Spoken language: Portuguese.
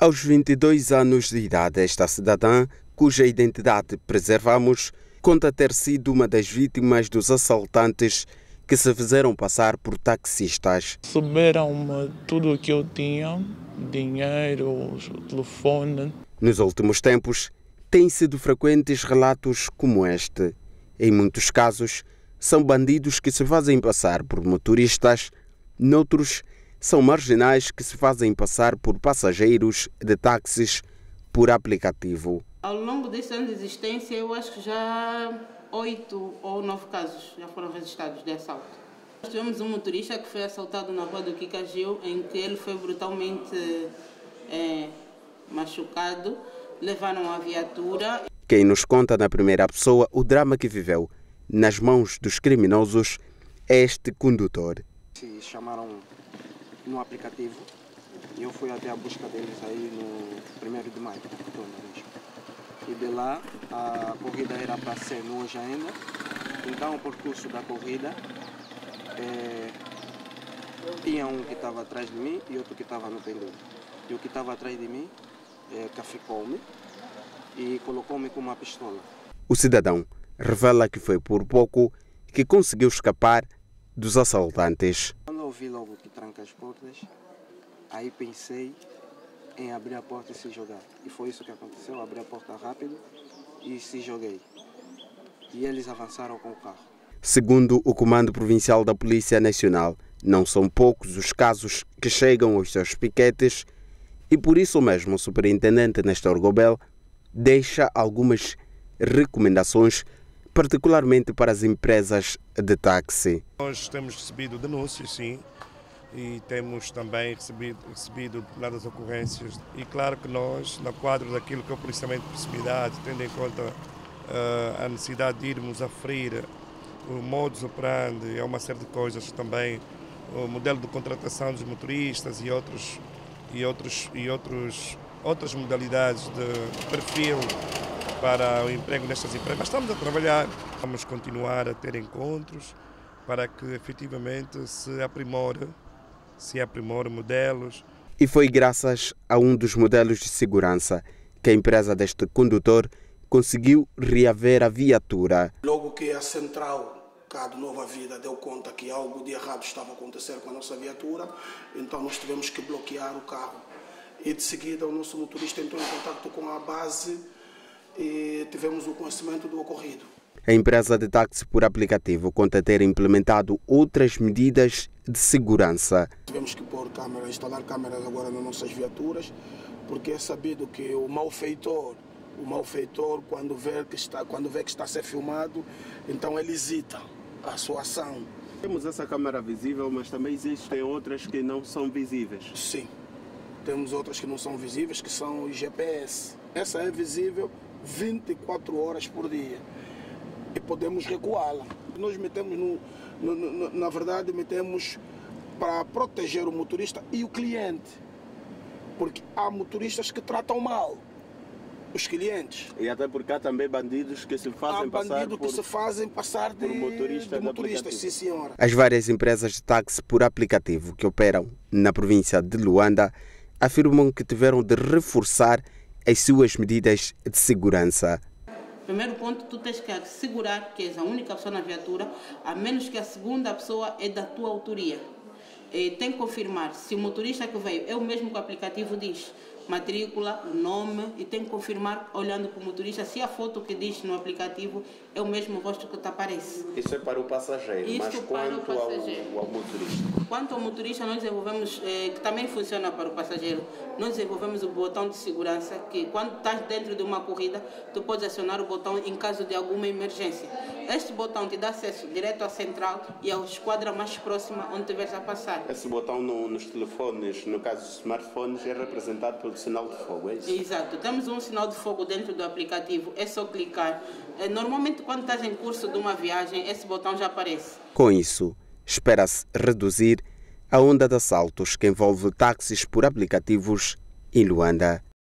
Aos 22 anos de idade, esta cidadã, cuja identidade preservamos, conta ter sido uma das vítimas dos assaltantes que se fizeram passar por taxistas. Subiram-me tudo o que eu tinha, dinheiro, telefone. Nos últimos tempos, têm sido frequentes relatos como este. Em muitos casos, são bandidos que se fazem passar por motoristas, noutros, são marginais que se fazem passar por passageiros de táxis por aplicativo. Ao longo destes anos de existência, eu acho que já 8 ou 9 casos já foram registrados de assalto. Nós tivemos um motorista que foi assaltado na rua do Quicagil, em que ele foi brutalmente machucado, levaram a viatura. Quem nos conta na primeira pessoa o drama que viveu nas mãos dos criminosos é este condutor. Se chamaram no aplicativo e eu fui até a busca deles aí no 1º de maio. E de lá a corrida era para ser hoje ainda. Então o percurso da corrida tinha um que estava atrás de mim e outro que estava no pendura. E o que estava atrás de mim caficou-me e colocou-me com uma pistola. O cidadão revela que foi por pouco que conseguiu escapar dos assaltantes. Quando eu vi logo que tranca as portas, aí pensei em abrir a porta e se jogar. E foi isso que aconteceu, abri a porta rápido e se joguei. E eles avançaram com o carro. Segundo o Comando Provincial da Polícia Nacional, não são poucos os casos que chegam aos seus piquetes e por isso mesmo o superintendente Nestor Gobel deixa algumas recomendações, particularmente para as empresas de táxi. Nós temos recebido denúncias, sim, e temos também recebido determinadas ocorrências. E claro que nós, no quadro daquilo que é o policiamento de proximidade, tendo em conta a necessidade de irmos aferir o modus operandi, é uma série de coisas também, o modelo de contratação dos motoristas e outras modalidades de perfil para o emprego nestas empresas. Mas estamos a trabalhar, vamos continuar a ter encontros para que efetivamente se aprimore modelos. E foi graças a um dos modelos de segurança que a empresa deste condutor conseguiu reaver a viatura. Logo que a central cá de Nova Vida deu conta que algo de errado estava a acontecer com a nossa viatura, então nós tivemos que bloquear o carro. E de seguida o nosso motorista entrou em contato com a base e tivemos o conhecimento do ocorrido. A empresa de táxi por aplicativo conta ter implementado outras medidas de segurança. Tivemos que instalar câmeras agora nas nossas viaturas, porque é sabido que o malfeitor, quando vê que está a ser filmado, então ele hesita a sua ação. Temos essa câmera visível, mas também existem outras que não são visíveis. Sim, temos outras que não são visíveis, que são os GPS. Essa é visível 24 horas por dia e podemos recuá-la. Nós metemos, na verdade, metemos para proteger o motorista e o cliente, porque há motoristas que tratam mal os clientes. E até porque há também bandidos que se fazem passar por motorista, sim senhora. As várias empresas de táxi por aplicativo que operam na província de Luanda afirmam que tiveram de reforçar as suas medidas de segurança. Primeiro ponto, tu tens que assegurar que és a única pessoa na viatura, a menos que a segunda pessoa é da tua autoria. E tem que confirmar se o motorista que veio é o mesmo que o aplicativo diz, matrícula, nome, e tem que confirmar, olhando para o motorista, se a foto que diz no aplicativo é o mesmo rosto que te aparece. Isso é para o passageiro, mas quanto ao motorista? Quanto ao motorista, nós desenvolvemos, que também funciona para o passageiro, nós desenvolvemos o botão de segurança, que quando estás dentro de uma corrida, tu podes acionar o botão em caso de alguma emergência. Este botão te dá acesso direto à central e à esquadra mais próxima onde estiveres a passar. Esse botão nos telefones, no caso dos smartphones, é representado pelo sinal de fogo, é isso? Exato, temos um sinal de fogo dentro do aplicativo, é só clicar. Normalmente quando estás em curso de uma viagem, esse botão já aparece. Com isso, espera-se reduzir a onda de assaltos que envolve táxis por aplicativos em Luanda.